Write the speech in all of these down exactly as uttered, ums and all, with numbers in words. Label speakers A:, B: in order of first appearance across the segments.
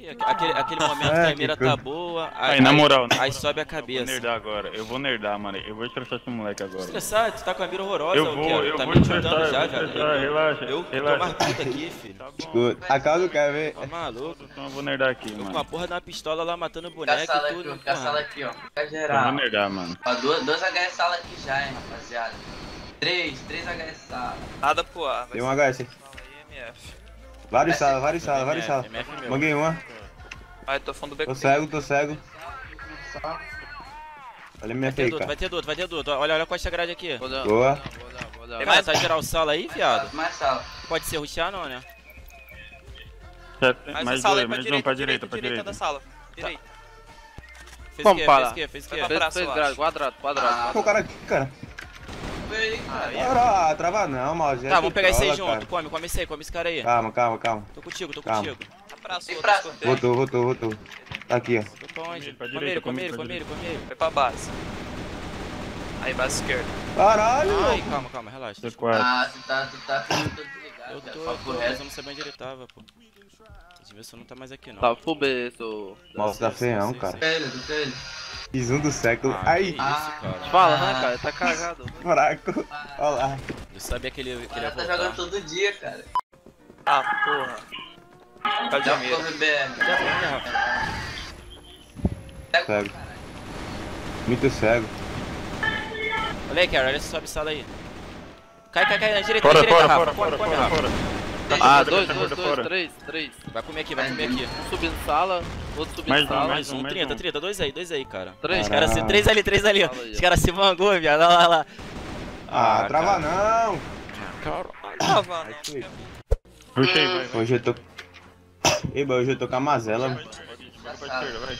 A: Ih, aquele, aquele momento que a mira tá boa, aí,
B: aí, na moral,
A: aí,
B: na
A: aí
B: moral,
A: sobe a
B: eu
A: cabeça.
B: vou nerdar agora, eu vou nerdar, mano. Eu vou estressar esse moleque agora.
A: Estressar? Tu tá com a mira horrorosa,
B: Eu vou,
A: quero.
B: eu
A: Tá
B: vou
A: me
B: estressar,
A: chutando
B: eu
A: já,
B: vou
A: velho.
B: estressar, relaxa,
A: Eu tô
B: relaxa.
A: mais puto aqui, filho.
B: Tá bom.
C: Escuta, a calma, quer ver?
A: Tá maluco?
B: Então eu vou nerdar aqui,
A: Tô com
B: mano.
A: a porra de uma pistola lá matando
D: Fica a
A: boneco
D: sala
A: e
D: aqui,
A: tudo.
D: ó. Fica a sala
A: porra.
D: aqui, ó. Fica
B: Então eu
D: geral.
B: vou nerdar, mano.
D: Ó, duas, duas H S sala aqui já, hein, rapaziada. Três, três H S sala.
E: Nada pro ar.
C: Tem um H S.
E: Fala aí, M F.
C: Vários salas, vários salas, vários salas.
A: M F meu.
C: Manguei uma.
E: Vai, tô fundo do beco.
C: Tô cego, tô cego. Olha minha
A: Vai ter
C: feia,
A: duto,
C: cara.
A: vai ter duto, vai ter duto. Olha, olha a costa grade aqui.
F: Vou dar,
C: Boa.
F: vou dar, vou dar, vou dar.
E: Tem
A: Cara,
E: mais?
A: tá geral sala aí, viado?
D: Mais sala.
A: Pode ser ruxar não, né?
B: Sete,
E: Mais,
B: mais
E: uma sala
B: dois,
E: aí pra
B: mais um
E: direita,
B: pra
E: direita,
B: direita, pra
E: direita
B: direita.
E: da sala. Direita.
A: Fez o
F: Vamos
A: quê?
F: parar.
A: Fez o quê? Fez o quê?
E: Vai pra
F: Fez,
E: praça,
F: fez
E: eu
F: grade,
E: acho.
F: quadrado, quadrado.
C: Ah, o cara aqui, cara.
D: Foi aí, cara.
C: Cara, trava não, mouse.
A: Tá, vamos pegar esse aí junto. Come, come esse aí, come esse cara aí.
C: Calma, calma, calma.
A: Tô contigo, tô
C: Calma.
A: contigo.
E: Na praça,
D: Tem
E: outro
D: praça.
E: escanteio.
C: Voltou, voltou, voltou. Tá aqui, ó.
A: Tô pra onde?
B: Pra
A: Come
B: direita,
A: ele, come
B: come
A: ele,
B: pra
A: come ele, come ele.
E: Foi pra base. Aí, base esquerda.
C: Caralho!
A: Ai, calma, calma, relaxa.
B: C quatro.
D: Ah, tu tá, tu tá, tu tá desligado.
A: Eu
D: cara.
A: tô, eu
D: Papo
A: tô, mas
D: reto.
A: eu não sabia onde ele tava, pô. Edmilson não tá mais aqui, não.
F: Tá, full B, seu...
C: Mouse tá feião,
A: sim,
C: cara.
D: Fica ele, fica ele.
C: Fiz um do século.
A: Ah,
C: Aí,
A: que isso, cara.
F: Fala, né, cara? Tá cagado.
C: fraco. Olha lá.
A: Eu sabia que ele, que
D: O
A: ele ia
D: cara tá jogando
A: voltar.
D: todo dia, cara.
E: Ah, porra. Cadê
D: Já
E: a mira?
D: ficou B R.
A: Já foi, né, Rafa?
C: Cego. Muito cego.
A: Olha aí, cara, olha esse sobe sala aí. Cai, cai, cai, na direita,
B: Fora,
A: na direita,
B: fora,
A: Rafa.
B: fora,
A: Come,
B: fora,
A: come,
B: fora,
A: Rafa.
B: fora.
F: Ah,
B: Deixa
F: dois,
B: fora,
F: dois,
B: deixa
F: dois,
B: fora.
F: três, três.
A: Vai comer aqui, vai comer aqui.
F: Um subindo sala, outro subindo
B: Mais um,
F: sala.
B: mais
A: Mais um,
B: mais
A: trinta,
B: um.
A: trinta, dois aí, dois aí, cara.
F: Três,
A: Os caras se.
C: Caralho.
A: Três ali, três ali, ó.
F: Fala aí, ó.
A: Os caras se vangou, viado. Olha lá, olha lá.
C: Ah, trava não.
E: Ah, mano.
B: Rushei, vai, vai.
C: Hoje eu tô... Ei, boy, hoje eu tô com a mazela.
B: Vai pra esquerda, vai.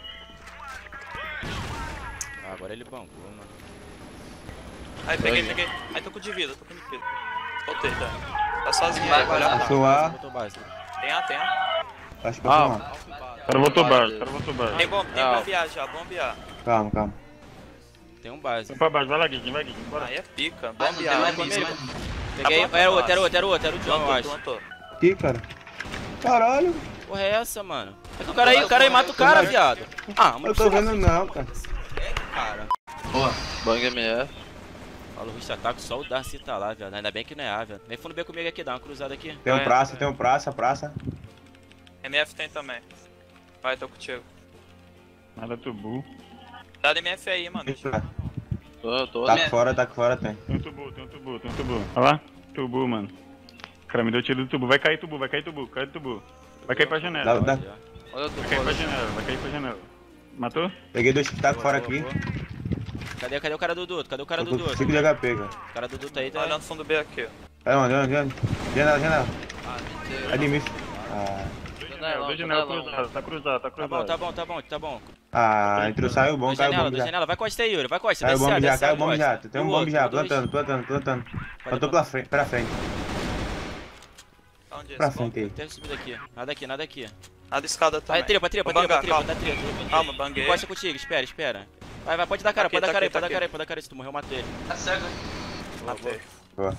A: Ah, agora ele bancou, mano.
E: Aí, peguei, peguei. Aí, tô com de vida, tô com de vida. Voltei, tá. Tá sozinho aí, vai olhar.
C: Passou A.
A: Botou base.
E: Tem A, tem A.
C: Acho que passou
F: Ah,
C: A.
B: O cara voltou baixo, o cara voltou baixo.
E: Tem bom, tem
F: Ah.
E: bombear já, bombear.
C: Calma, calma.
A: Tem um base.
B: Vai pra baixo, vai lá, Guiguinho, vai, Guiguinho, bora.
E: Aí é pica,
D: Mas não tem
E: bombear.
D: mais
E: Come
D: bicho,
E: ele.
D: mais bicho.
A: Peguei.
E: Tá bom,
A: Era
E: tá
A: outro, era
E: bom.
A: outro, era outro, era o John, eu
E: Plantou,
A: acho.
E: plantou.
C: Aqui, cara. Caralho.
A: Porra é essa, mano? É que o cara aí, o cara aí mata o cara, viado. Ah, mano.
C: Eu tô vendo não, cara.
A: Cara.
D: Boa.
F: Bang M F.
A: Fala o Rush ataca, só o Darcy tá lá, viado. Ainda bem que não é A, viado. Vem fundo bem comigo aqui, dá uma cruzada aqui.
C: Tem um
E: Vai,
C: praça,
E: vai.
C: tem um praça, praça.
E: M F tem também. Vai, tô contigo.
B: Nada tubu.
E: Dá M F aí, mano.
F: Tô, tô.
C: Tá aqui fora, tá aqui fora, tem.
B: Tem um tubu, tem um tubu, tem um tubu. Olha lá. Tubu, mano. O cara me deu tiro do tubu. Vai cair tubu, vai cair tubu, cai do tubu. Vai cair pra janela.
C: Dá-
B: Vai
C: dá-
F: Olha, eu tô
B: cair pra
F: fora.
B: janela, vai cair pra janela. Matou?
C: Peguei dois que tá
A: Boa,
C: fora
A: boa,
C: aqui.
A: boa. Cadê, cadê o cara do Duto? Cadê o cara
C: Tô
A: do
C: com
A: Duto?
C: cinco de H P, cara.
A: O cara do Duto aí
E: Tá
A: tá.
E: olhando fundo B aqui, ó.
C: Vai onde, onde, onde? Janela, janela.
F: Ah, mentira.
C: Admito. Ah,
B: Dois
F: Janelão,
B: janela, dois janela
F: janelão.
B: cruzado, tá cruzado, tá
A: Tá
B: cruzado.
A: bom, tá bom, tá bom, tá bom.
C: ah entrou, saiu bom,
A: Dois
C: caiu o
A: janela,
C: bombe
A: dois
C: já.
A: janela. Vai costa aí, Yuri. Vai costa.
C: Caiu o
A: Desce A,
C: bombe já,
A: desce A,
C: caiu o bombe já.
A: costa.
C: Tem um
A: E o
C: bombe
A: outro,
C: já,
A: o dois.
C: plantando, plantando, plantando. Plantou
A: pra-
C: pra frente, pra frente.
E: Onde é
C: Pra
E: esse?
C: frente aí.
A: Tem subido aqui. Nada aqui, nada aqui.
E: Nada escada também.
A: Vai, tripa, tripa,
E: Vou
A: tripa,
E: bangar,
A: tripa,
E: calma.
A: dá tripa.
E: Calma, banguei.
A: Encosta contigo, espera, espera. Vai, vai, pode dar cara,
E: Aqui,
A: pode dar
E: tá
A: cara aí,
E: aqui,
A: pode
E: tá
A: dar cara aí,
E: aqui.
A: pode dar cara aí. Se tu morreu, eu mato ele.
D: Tá cego.
A: Boa, boa.
E: Matei.
C: Boa.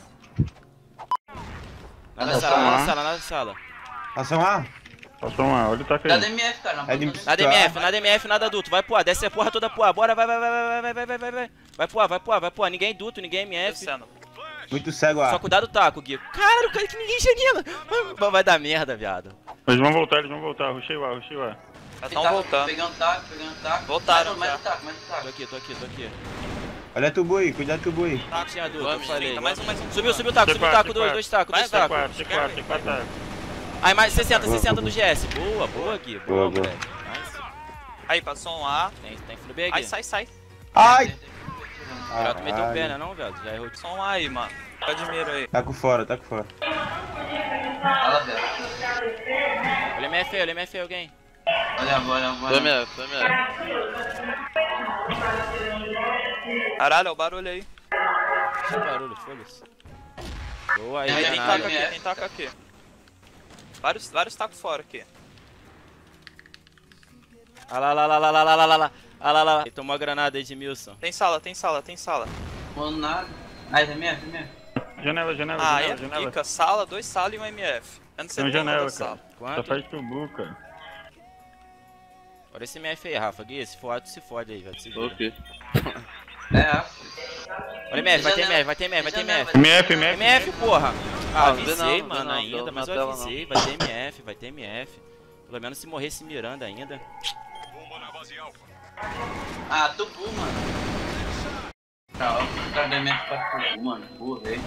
A: Nada
D: Nada
A: sala,
D: sala.
A: nada sala, nada sala.
C: Ação A.
B: Passou uma, olha o taco
D: Dá
B: aí.
D: D M F, cara. Não
C: É de-
D: pode
A: Nada M F, nada M F, nada adulto. Vai pro A, desce a porra toda pro A. Bora, vai, vai, vai, vai, vai, vai, vai, vai, vai. Vai pro A, vai pro A, vai pro A. Ninguém duto, ninguém M F.
E: Descendo.
C: Muito cego A.
A: Só cuidado do taco, Gui. Caralho, cara, que ninguém chega. Vai, vai dar merda, viado.
B: Eles vão voltar, eles vão voltar. Rushei o A, rushei o A.
E: Já estão voltando.
D: Peguei um taco, peguei um taco.
E: Voltaram
D: Mais um,
E: já.
D: mais um taco, mais um
A: Tô
D: taco.
A: aqui, tô aqui, tô aqui.
C: Olha tubo aí, cuidado do tubo aí.
A: Taco sem adulto, eu
F: Vamos,
A: falei.
E: Fica mais um, mais um.
A: Subiu, subiu o taco, subiu o taco, dois, dois tacos,
E: Vai,
A: dois
E: vai,
A: tacos.
B: C quatro, C quatro, C quatro, tá.
A: Aí, mais sessenta,
C: Boa,
A: sessenta
C: boa.
A: do G S. Boa, boa, Gui.
C: Boa,
A: Boa,
C: boa.
A: moleque. Nice.
E: Aí, passou um A.
A: Tem, tem fundo B
E: Aí,
A: aqui.
E: sai, sai.
C: Ai!
A: Melhor tu meter o pé,
C: Caralho.
A: né não, viado? Já errou de som.
E: Só um A aí, mano. Fica de mira aí.
C: Tá com fora, tá com fora.
D: Fala, velho.
A: Olha M F aí, olha M F aí, alguém.
D: Olha a bola, olha a
F: Tô
D: bola.
F: M F, tô M F.
E: Caralho, olha o barulho aí.
A: Que barulho, foda-se. Boa aí,
D: Aí,
E: Tem
D: tem
A: danado.
E: taco aqui, tem taco aqui. Vários, vários tacos fora aqui.
A: Ah lá, lá, lá, lá, lá, lá, lá, lá, lá. Ah lá, lá. Ele tomou a granada aí, Edmilson.
E: Tem sala, tem sala, tem sala.
D: Mano, nada. Aí, D M F, D M F.
B: Janela, janela,
E: Ah, aí
B: janela,
E: é
B: janela.
E: pica. Sala, dois sala e um M F. Eu não sei
B: Tem uma
E: nem
B: janela,
E: da sala.
B: cara. Só
A: Quanto?
B: faz tubu, cara.
A: Olha esse M F aí, Rafa. Gui, se for, tu se fode aí, velho. Se vira.
F: Ok.
D: É,
A: Olha M F, vai ter M F, vai ter M F, vai ter M F.
B: M F, M F.
A: M F, porra! Ah,
F: Ah, não vê
A: avisei,
F: não, não vê
A: mano,
F: não,
A: ainda,
F: tô
A: mas
F: na
A: eu
F: tela,
A: avisei. Vai ter M F, vai ter M F. Pelo menos se morrer esse Miranda ainda.
D: Ah, Tubu, mano. Calma, o cara da M F pra Tubu, mano. Burrei.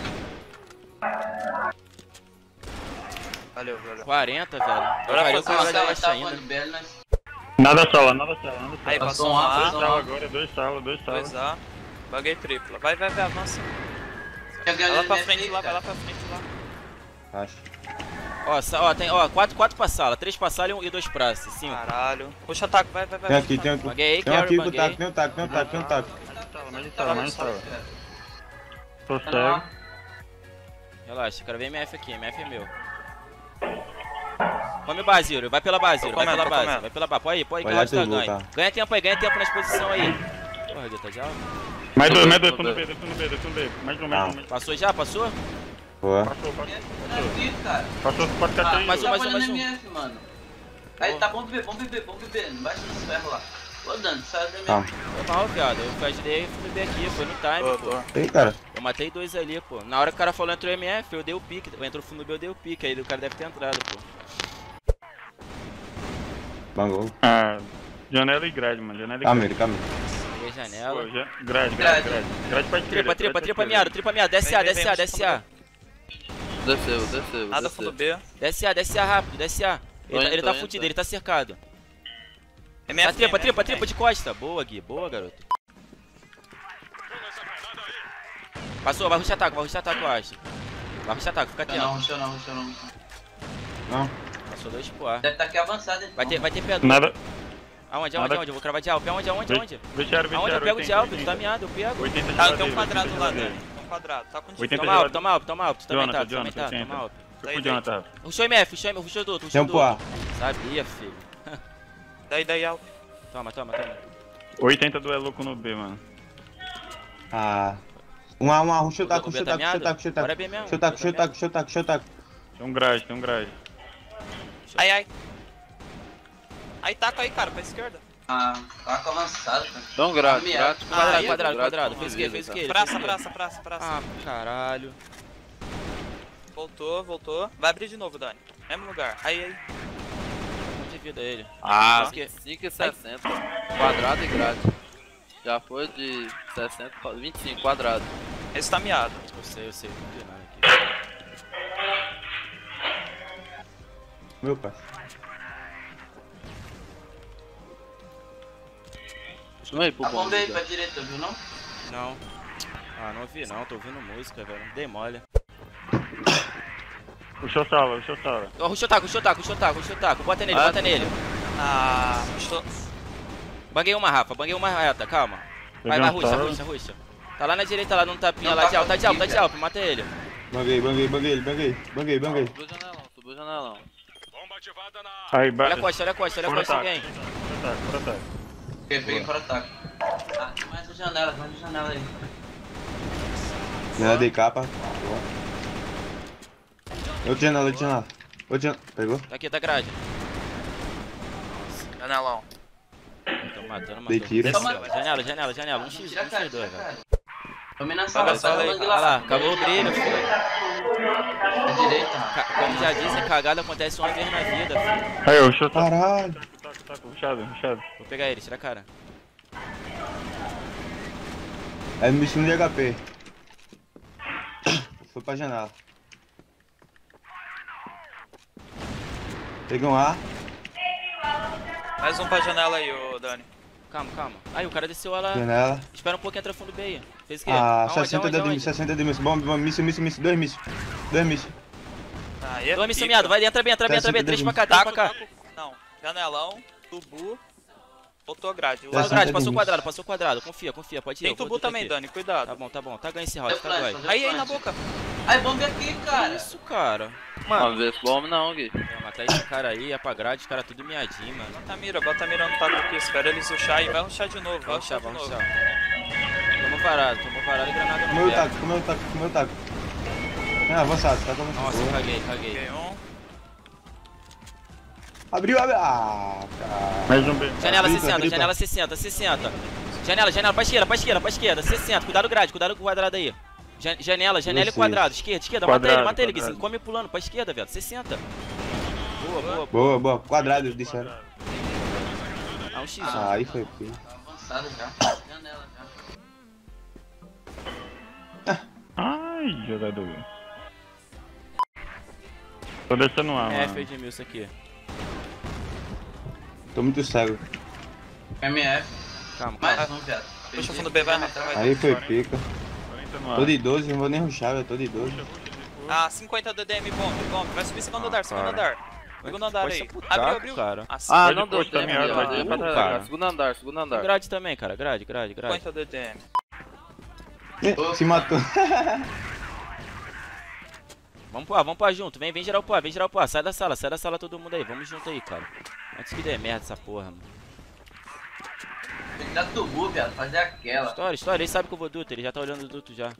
E: Valeu, valeu.
A: quarenta, velho.
E: Agora
A: Valeu, o
E: fazer
A: cara
E: uma
A: vai
D: Nossa,
A: leste
D: tá
A: ainda.
D: voando belo, mas...
B: Nada sala, nada sala, nada sala.
E: Aí,
D: Passou
E: passou
D: um
E: um
D: A,
E: A,
D: passou
B: Dois sala agora, dois sala, dois sala.
E: dois A. Baguei tripla. Vai, vai, vai, avança.
D: Chega
E: Vai lá pra
D: M F
E: frente
D: aí,
E: lá, vai
D: cara.
E: lá pra frente lá.
C: Acho.
A: Ó, sa- ó, tem, ó, quatro, quatro pra sala, três pra sala e um- e dois praça, cinco.
E: Caralho. Puxa ataque, vai, vai, vai.
C: Tem
E: puxa
C: aqui, tem
E: ataque.
C: aqui.
A: Baguei,
C: Tem um aqui
A: carry,
C: com o taco,
A: baguei.
C: tem um taco, tem um taco, tem um taco.
B: Mais de sala, mais de sala. Tô
D: Tá
B: cego.
A: Relaxa, quero ver M F aqui, M F é meu. Come o Basílio, vai pela Basílio,
E: Tô
A: vai
E: comendo,
A: pela
E: tô
A: base,
E: comendo.
A: vai pela base. Pode ir, pode ir que
C: Olha
A: o Rod tá
C: tudo,
A: ganho.
C: tá.
A: Ganha tempo aí, ganha tempo na exposição aí. Porra, Guita, já.
B: Mais dois, mais dois,
F: Tô
B: fundo
F: bem.
B: B, fundo B, fundo B. Mais um, mais um, mais um.
A: Passou já? Passou?
C: Boa.
B: Passou, passou.
D: Tá aqui, cara.
B: Passou, pode ficar
D: Ah,
B: três.
A: mais um,
D: tá
A: mais um,
D: olhando
A: mais um.
D: M F, mano. Aí, tá bom beber, bom beber, bom beber. Não bate nos ferros lá. Ô, Dani, sai da
C: Tá.
D: M F.
A: Foi mal, viado. Eu ajudei o B aqui, foi no time,
E: Boa,
A: pô.
E: boa.
C: Ei, cara.
A: Eu matei dois ali, pô. Na hora que o cara falou entrou M F, eu dei o pique. Entrou fundo B, eu dei o pique. Aí o cara deve ter entrado, pô.
C: Bangou.
B: Ah, janela e grade, mano. Janela e
C: Calma
B: grade.
C: ele, calma ele.
A: Peguei
B: Pô,
A: janela.
B: já- Grade, grade,
D: Grade.
B: grade. Grade pra esquerda.
A: Tripa, tripa,
B: grade pra
A: tripa
B: esquerda.
A: miado, tripa miado. Desce A,
E: Vem, vem,
A: desce A,
E: vem,
A: desce A.
F: Desceu, desceu,
E: Nada fundo
F: desceu.
E: B.
A: Desce A, desce A rápido, desce A. Ele,
F: Tô
A: tá-
F: indo,
A: ele
F: tô
A: tá
F: indo,
A: fudido,
F: tô
A: ele tá cercado.
E: M F,
A: Tá tripa,
E: M F,
A: tripa,
E: M F.
A: tripa de costa. Boa, Gui, boa, garoto. Passou, vai ruxar ataque, vai ruxar ataque, eu acho. Vai ruxar ataque, fica
D: Não, não,
A: atento.
D: ruxou não, ruxou não.
C: Não.
A: Passou dois pro ar.
D: Deve tá aqui avançado, então.
A: Vai ter, vai ter pedra.
B: Nada.
A: Aonde, aonde,
B: Nada.
A: aonde? Eu vou cravar de alp. Aonde, aonde, aonde?
B: Vestiário, vestiário.
A: Aonde eu pego de
B: oitenta,
A: alp? Tu tá
B: oitenta.
A: miado, eu pego.
B: oitenta de
E: Tá, tem
B: geladeira,
E: um quadrado
B: oitenta de
E: lá,
B: geladeira.
E: Dani. Tem um quadrado, tá contigo.
B: oitenta
A: Toma alp, toma alp, toma alp. Tu também tá,
B: Jonathan,
A: tu também
B: Jonathan,
A: tá, toma
B: oitenta.
A: alp.
B: Foi
E: Daí,
B: pro
E: daí.
B: Jonathan.
A: Ruxou M F, ruxou M F, ruxou do outro,
C: Tem
A: ruxou
C: um
A: do
C: pro A.
A: outro. Sabia, filho.
E: Daí, daí, alto.
A: Toma, toma, toma.
B: oitenta do é louco no B, mano.
C: Ah. Um A, um A, ruxa o
A: O
C: taco,
A: B
C: ruxa o
A: tá
C: taco, ruxa o
A: miado?
C: taco, ruxa o taco.
A: Bora B mesmo.
C: Ruxa o taco, ruxa o taco, ruxa o taco, ruxa o taco.
B: Tem um grade, tem um grade.
E: Ai, ai. Aí taca aí, cara, pra esquerda.
D: Ah, taco avançado, cara.
F: Dá um grade,
D: Ah,
F: grade.
E: Ah,
A: Quadrado,
E: aí,
A: quadrado,
F: grade
A: quadrado.
F: com
A: Fez o
F: vida,
A: quê? Fez o
F: cara.
A: quê?
E: Praça,
A: Fez o quê?
E: praça, praça, praça.
A: Ah, caralho.
E: Voltou, voltou. Vai abrir de novo, Dani. Mesmo lugar. Aí, aí.
A: Um de vida ele.
F: Ah,
A: Fez o quê?
F: cinco e sessenta. Quadrado e grade. Já foi de sessenta pra vinte e cinco, quadrado.
E: Esse tá miado.
A: Eu sei, eu sei. Vou inclinar aqui.
C: Meu pai.
F: Costuma ir pro
D: Tá
F: bom.
D: bom bem pra direita, viu não?
A: Não. Ah, não ouvi não, tô ouvindo música, velho. Dei mole.
B: Puxou sala, puxou sala.
A: Ó, ruxa o taco, ruxa o taco, ruxa o taco, ruxa o taco. Bota nele,
F: Ah,
A: bota nele.
E: Ah, puxou.
A: Banguei uma, Rafa, banguei uma reta, calma. Vai, vai, ruxa, ruxa, ruxa. Tá lá na direita, lá no tapinha,
D: Não
A: lá
D: tá
A: de alto, tá de alto, tá de
D: comigo,
A: alto, mata ele.
C: Banguei, banguei, banguei ele, banguei, banguei, banguei.
F: Subiu o janelão, subiu o janelão.
B: Aí,
A: Olha
B: bate.
A: a costa, olha a costa, olha a
B: Fora
A: costa,
B: ataque.
A: alguém.
B: Fora ataque, fora ataque.
D: Peguei, peguei fora ataque. Ah, tem mais uma janela, mais uma janela aí.
C: Janela de capa. Boa. Outra janela, outra janela. Outra janela. Pegou?
A: Tá aqui, tá grade.
E: Janelão.
A: Tô matando, matou.
C: Dei tiro.
A: Desceu,
D: Toma.
A: Janela, janela, janela. Um X,
D: Tira a
A: um
D: cara,
A: X
D: tira a
A: dois, velho.
D: cara. Tome na
E: Vai
D: sala,
E: na sala
D: sai
E: aí.
D: do bang
A: Olha lá,
D: lá.
A: acabou o brilho, filho.
D: À direita.
A: Ca- Como já disse, cagada acontece uma vez na vida, filho.
B: Aí, puxou taco.
C: Caralho.
B: Taco, taco, puxado, puxado.
A: Vou pegar ele, tira a cara.
C: É no bicho de H P. Foi pra janela. Peguei um A.
E: Mais um pra janela aí, ô Dani.
A: Calma, calma. Aí, o cara desceu lá.
C: Janela.
A: Espera um pouco e entra fundo B aí. Fez o quê?
C: Ah,
A: Aonde,
C: sessenta
A: aonde,
C: de
A: aonde?
C: míssil, sessenta de míssil. Bom, bom, míssil, míssil, míssil. Dois míssil. Dois míssil.
E: Aí é
A: Dois míssil
E: pica.
A: miado, vai, entra bem, entra bem, entra bem. Três pra cá, três pra
E: Taco,
A: cá.
E: taco. Não, janelão, tubu. Voltou grade.
C: Tá
A: Passou grade,
C: de
A: passou
C: míssil.
A: quadrado, passou quadrado. Confia, confia, pode ir.
E: Tem
A: eu vou
E: tubu
A: tudo
E: também,
A: aqui.
E: Dani, cuidado.
A: Tá bom, tá bom. Tá ganhando esse round,
D: Deu
A: tá
D: flash,
A: ganho.
D: deu
E: Aí, aí
D: flash.
E: na boca.
D: Ai, bomba aqui, cara.
A: Isso, cara.
F: Não vê esse bomb não, Gui.
A: Vou matar esse cara aí, ia pra grade, os caras tudo miadinho, mano.
E: Bota a mira, bota a mira no taco aqui. Espera eles rushar e vai rushar de novo. Vai
A: Vai
E: rushar
A: ruxar,
E: de
A: vamos
E: novo.
A: ruxar. Tomou varado, tomou varado e granada no
C: Comeu o
A: pé.
C: taco, comeu o taco, comeu o taco. Ah, avançado, tá
A: Nossa,
C: avançado.
A: caguei, caguei.
E: Peguei um.
C: Abriu, abriu. Ah, cara.
B: Mais um B.
A: Janela
C: Tripa,
A: sessenta,
C: tripa.
A: janela sessenta, sessenta. Janela, janela, pra esquerda, pra esquerda, pra esquerda. sessenta, cuidado grade, cuidado com o quadrado aí. Ja- Janela, janela e
C: Vocês.
A: quadrado. Esquerda, esquerda, mata
B: Quadrado,
A: ele, mata ele,
B: quadrado.
A: Guizinho. Come pulando, pra esquerda, velho. sessenta. Boa, boa, boa.
C: Boa, boa. Quadrado, disseram.
A: Ah, um X um.
C: Ah, aí foi. Filho.
D: Avançado já. Janela já.
B: Ai, jogador. Tô deixando A,
A: É,
B: mano.
A: foi de mil isso aqui.
C: Tô muito cego.
D: M F.
A: Calma, calma.
D: Mais um, viado.
E: Puxa o fundo B, vai, Nathan, vai.
C: Aí foi pica.
B: quarenta no A.
C: Tô de doze, não vou nem rushar, eu tô de doze.
E: Ah, cinquenta D D M, bomb, bomb. Vai subir segundo andar, segundo
B: cara.
E: andar. Segundo andar
A: Pode
E: aí.
A: ser pro
E: Abriu,
A: taco,
E: abriu.
A: cara.
E: Ah,
F: Ah,
B: Pode
F: não deu
B: pôr
F: tempo.
B: também,
F: ó,
B: vai
F: vai
B: de
F: pra
A: burro,
F: trás,
A: cara.
F: Segundo andar, segundo andar.
A: Grade também, cara. Grade, grade, grade.
E: cinquenta D D M.
C: Eh, Se matou.
A: Vamos pro A, vamos pro A junto. Vem, vem geral pro A, vem geral pro A. Sai da sala, sai da sala todo mundo aí. Vamos junto aí, cara. Antes que dê merda essa porra, mano.
D: Tem que dar tubu, viado. Fazer aquela.
A: História, história. Ele sabe que eu vou duto, ele já tá olhando o duto já.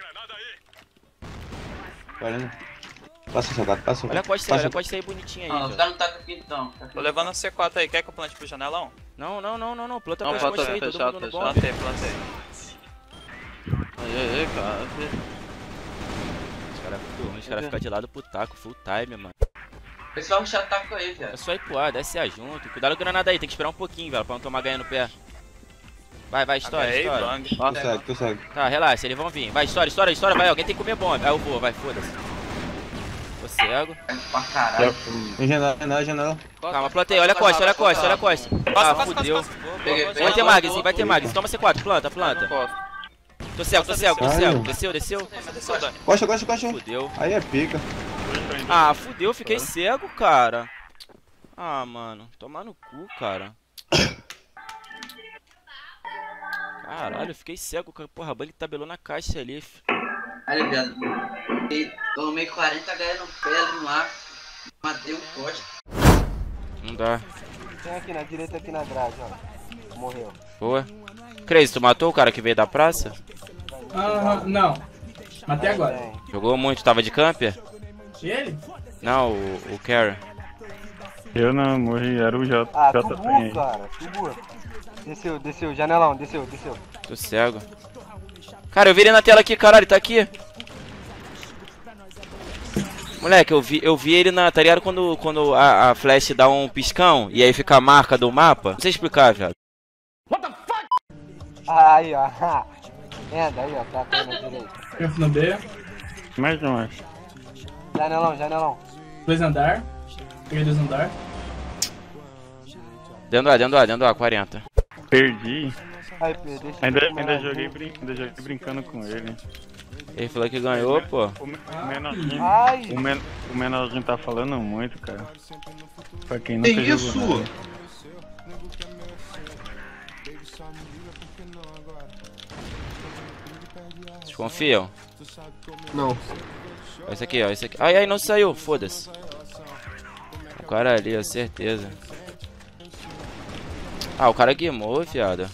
C: Caramba. Passa, seu gato, passa.
A: Olha a costa aí, olha
C: passa.
A: a costa aí bonitinha aí,
D: Não, os
A: velho.
D: caras não tacam aqui então. Tá aqui.
E: Tô levando a C quatro aí. Quer que eu plante pro janelão?
A: Não, não, não, não, não. Planta
F: Não,
A: com as
F: planta
A: costas aí, todo
F: fechado,
A: mundo no
F: fechado.
A: bomb.
E: Plantei, plantei.
F: Aí, aí, aí, cara.
A: Os caras ficam ruins, os caras ficam de lado pro taco, full time, mano.
D: Pessoal, já taco aí,
A: É
D: viado.
A: só ir pro A, desce A junto. Cuidado com o granada aí, tem que esperar um pouquinho, velho, pra não tomar ganho no pé. Vai, vai, história,
E: Agarrei,
A: história.
E: bang.
C: Tô cego, tô cego.
A: Tá, relaxa, eles vão vir. Vai, história, história, história, vai. Alguém tem que comer bomba. Aí eu vou, vai, foda-se. Tô cego.
D: Pra caralho.
C: Tem janela, janela, janela.
A: Calma, plantei. Olha a costa, olha a costa, olha a costa.
E: Costa,
A: Ah,
E: costa, costa,
A: fudeu.
E: costa. Boa, boa,
D: Peguei,
E: boa.
D: peguei.
A: Vai ter magazine, vai ter magazine. Toma C quatro, planta,
F: Não
A: planta.
F: posso.
A: Tô cego, tô cego, tô
C: Ai.
A: cego. Desceu, desceu.
E: Desceu, Dani.
C: Costa, costa, costa.
A: Fudeu.
C: Aí é pica.
A: Ah, fudeu, fiquei cego, cara. Ah, mano. Tomar no cu, cara. Caralho, fiquei cego, cara. Porra, a Bunny tabelou na caixa ali. fi.
D: Aí, viado. E tomei quarenta H E no pé ali no ar. Matei um poste.
A: Não dá.
G: Tem aqui na direita, aqui na grade, ó. Morreu.
A: Boa. Crazy, tu matou o cara que veio da praça?
H: Aham, não. Matei agora.
G: Tem.
A: Jogou muito, tava de camper?
H: E ele?
A: Não, o, o Karen.
B: Eu não morri, era o J.
G: Ah,
B: J
G: tu
B: tem
G: burro,
B: aí.
G: cara. Tu burro. Desceu, desceu. Janelão, desceu, desceu.
A: Tô cego. Cara, eu vi ele na tela aqui, caralho, tá aqui. Moleque, eu vi, eu vi ele na. Tá ligado quando, quando a, a flash dá um piscão e aí fica a marca do mapa? Não sei explicar, velho.
G: Ah, aí, ó. Enda, aí, ó. Tá caindo na direita.
H: Campo no B.
B: Mais um, acho.
G: Janelão, janelão.
H: Dois andar. Peguei dois andar.
A: Dentro do A, dentro do A, dentro do A, quarenta.
B: Perdi.
G: Aí, Pedro, deixa eu
B: Ainda,
G: ver como
B: ainda,
G: é.
B: joguei, brin ainda joguei brincando com ele.
A: Ele falou que ganhou, pô.
B: O, me- o menorzinho.
G: Ai,
B: O, men o menorzinho tá falando muito, cara. Pra quem não
C: Tem
B: jogou
C: isso?
B: nada.
A: Vocês confiam?
C: Não.
A: Olha esse aqui, ó, esse aqui. Ai, ai, não saiu, foda-se. O cara ali, ó, certeza. Ah, o cara guimou, fiada.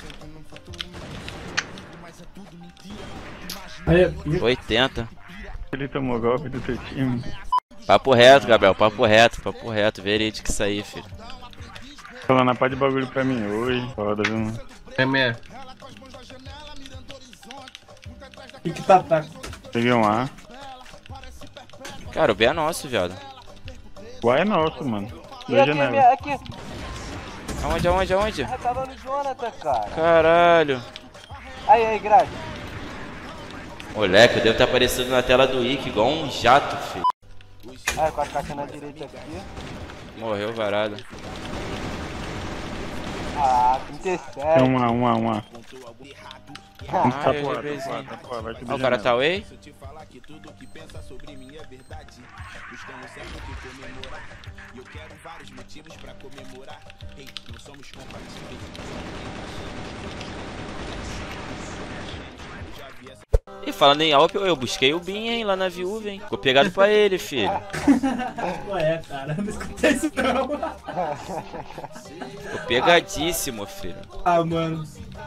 H: Aí,
A: oitenta.
B: Ele tomou golpe do teu time.
A: Papo reto, Gabriel, papo reto, papo reto. Verídico isso aí, filho.
B: Falando a pá de bagulho pra mim hoje. Foda, viu, mano?
C: É
H: que que tá, tá?
B: Peguei um A.
A: Cara, o B é nosso, viado.
B: O A é nosso, mano.
G: e
B: Dois
G: aqui,
B: janelas.
G: minha, aqui.
A: Aonde, aonde, aonde?
G: Ah, tava no Jonathan, cara.
A: Caralho.
G: Aí, aí, grade.
A: Moleque, eu devo estar aparecendo na tela do Ike igual um jato, filho.
G: Aí, com a caixa na direita aqui.
A: Morreu varado.
G: Ah, trinta e
B: É
G: sete.
B: um A, um A, um A.
A: Ah,
B: Tá
A: eu
B: pro A,
A: já
B: tá
A: pensei.
B: pro A, tá pro A, vai subir
A: Ah, o cara tá
B: janela.
A: away? E falando em Alp, eu busquei o Bin, hein, lá na viúva, hein. Ficou pegado pra ele, filho.
H: Ué, cara, não escutei isso não.
A: Ficou pegadíssimo, filho.
H: Ah, mano.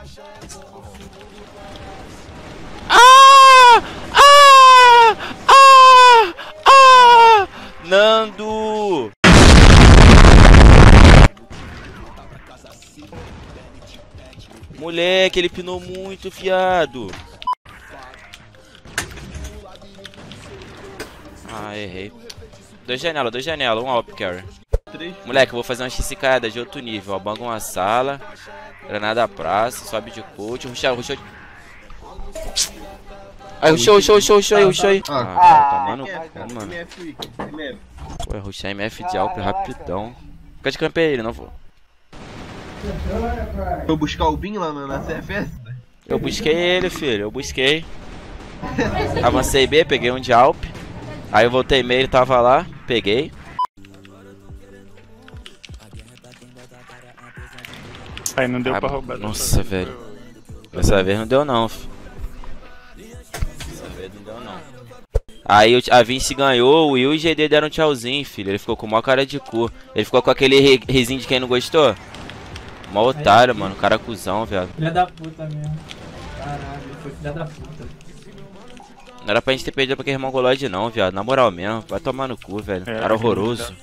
A: Ah! Ah! Ah! Ah! Nando! Moleque, ele pinou muito, fiado. Ah, errei. Dois janela, dois janela, um up carry. Moleque, eu vou fazer uma xicada de outro nível, ó. Banga uma sala. Granada praça, sobe de coach. Ruxou, ruxou. Aí, ruxou, ruxou, ruxou, ruxou aí, ruxou aí. Ah, cara, tomando cu, mano. Pô, ruxar M F de Alp rapidão. Fica de campeão ele, não vou.
I: Foi buscar o Bin lá na C F S?
A: Eu busquei ele, filho, eu busquei. Avancei B, peguei um de Alp. Aí eu voltei meio, ele tava lá, peguei.
B: Aí não deu
A: ah,
B: pra roubar.
A: Nossa, velho. Dessa vez não deu não, filho. Dessa vez não deu não. Aí a Vinci ganhou, o Will e o G D deram um tchauzinho, filho. Ele ficou com maior cara de cu. Ele ficou com aquele risinho de quem não gostou. Mó otário, mano. Cara cuzão, velho.
H: Filha da puta mesmo. Caralho, ele foi filha da puta.
A: Não era pra gente ter perdido pra aquele mongoloide não, viado. Na moral mesmo, vai tomar no cu, velho.
B: É,
A: cara horroroso.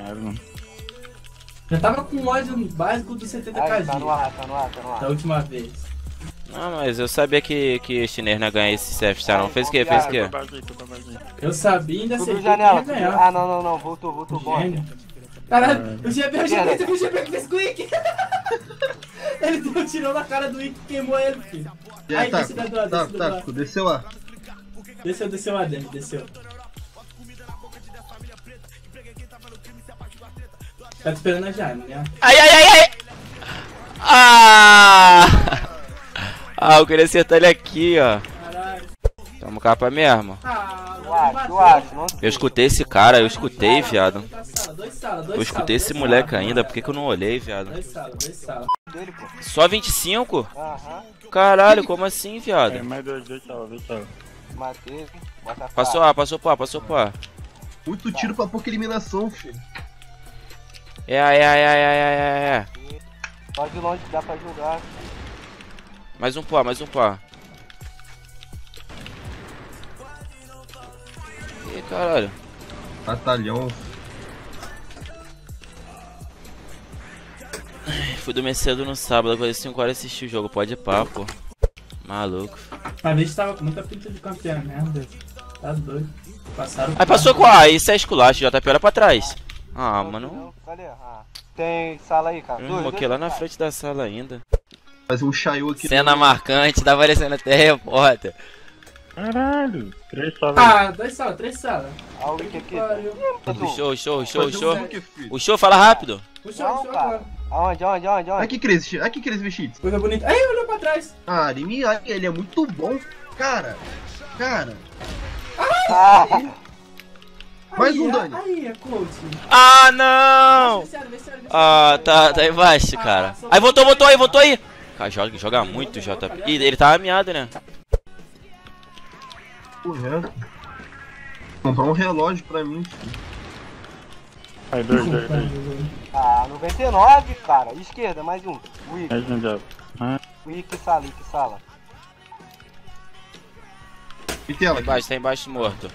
H: Já tava com ódio básico do setenta K G.
G: Tá no ar, tá no ar, tá no ar.
H: Da última vez.
A: Não, mas eu sabia que, que o chinês não ia ganhar esse C F Star não. Fez o que? Fez o que?
H: Eu sabia e ainda
G: Tudo
H: aceitei
G: janela,
H: que ia ganhar.
G: Ah, não, não, não. Voltou, voltou. Bom.
H: Caralho, o G B, o G B, o G B que fez com o Ick. Ele deu um tirão na cara do Ick e queimou ele, filho.
I: Já
H: Aí,
I: tá,
H: desce da doa,
I: tá,
H: desce da doa.
I: tá, desceu lá.
H: Desceu, desceu lá dentro, desceu. Tá te esperando a Jaime, né?
A: Ai, ai, ai, ai! Ah! Ah, eu queria acertar ele aqui, ó.
H: Caralho.
A: Tamo capa mesmo.
H: Ah,
G: Eu acho, eu acho. Não...
A: Eu escutei esse cara, eu escutei, viado.
H: Dois salas, dois
A: Eu escutei esse moleque ainda, por que que eu não olhei, viado?
H: Dois salas, dois salas.
A: Só vinte e cinco?
G: Aham.
A: Caralho, como assim,
B: É,
A: viado?
B: mais dois, dois salas, dois salas.
G: Matei. Bota
A: Passou A, passou pá, passou pá.
I: Muito tiro pra pouca eliminação, filho.
A: É, é, é, é, é, é, é.
G: Só de longe dá pra jogar.
A: Mais um pá, mais um pá. Ih, caralho.
I: Batalhão.
A: Fui dormir cedo no sábado, agora cinco horas assisti o jogo, pode ir pá, pô. Maluco.
H: A gente tava com muita pinta de campeão mesmo, Deus. Tá doido. Passaram.
A: Aí passou com A, isso é esculacho, J P olha pra trás. Ah, mano.
G: Cadê? Ah. Tem sala aí, cara.
A: Eu moquei lá na frente da sala ainda.
I: Fazer um chaio aqui.
A: Cena no... marcante, tá parecendo até repórter.
B: Caralho, três salas.
H: Ah, dois salas, três salas.
G: Ah, o Wick aqui.
A: O show, o show, o show, o show.
I: Um
A: O show, fala rápido.
H: O show, o show
G: cara.
H: agora.
G: Aonde, aonde, aonde, aonde?
I: Aqui, Cris, aqui, Cris vestidos.
H: Coisa bonita. Aí, olhou pra trás.
I: Ah, Arimi, ele é muito bom. Cara, cara.
G: Ah,
I: Mais
H: Aí,
I: um Dani.
H: Aí, é coach.
A: Ah, não!
H: Vestiário, vestiário, vestiário.
A: Ah, tá, tá embaixo, cara. Aí voltou, voltou aí, voltou aí. Cara, joga, joga muito, J P. Ih, ele tava ameaçado, né?
I: Correto. Comprar um relógio pra mim, filho.
B: Aí, dois, dois, dois.
G: ah, noventa e nove, cara. Esquerda, mais um. Wick.
B: Mais um diabo. Ah,
G: Wick, sala, Wick, sala.
I: E tela
A: Tá
I: aqui.
A: embaixo, tá embaixo morto.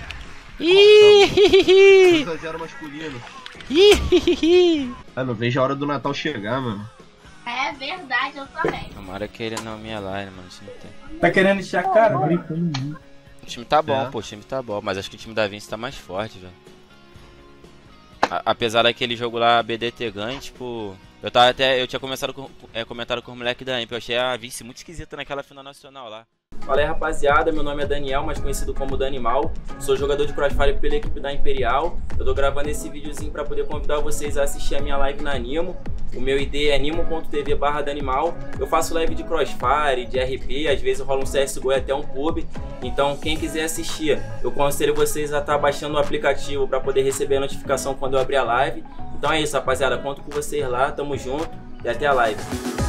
A: Ih,
I: dois a zero masculino.
A: ih,
I: Ah, não vejo a hora do Natal chegar, mano.
J: É verdade, eu também.
A: Tomara que ele não me aline, mano. O time, tem...
H: Tá querendo encher a cara?
A: o time tá bom,
I: É.
A: pô, o time tá bom. Mas acho que o time da Vinci tá mais forte, velho. A- Apesar daquele jogo lá, B D T ganho, tipo... Eu tava até... Eu tinha começado com, é, comentado com os moleques da Imp. Eu achei a Vinci muito esquisita naquela final nacional lá. Fala aí, rapaziada, meu nome é Daniel, mais conhecido como Danimal. Sou jogador de Crossfire pela equipe da Imperial. Eu tô gravando esse videozinho pra poder convidar vocês a assistir a minha live na Nimo. O meu I D é nimo ponto tv barra Danimal. Eu faço live de Crossfire, de R P, às vezes rola um C S G O e até um pub. Então quem quiser assistir, eu aconselho vocês a estar baixando o aplicativo pra poder receber a notificação quando eu abrir a live. Então é isso, rapaziada, conto com vocês lá, tamo junto e até a live.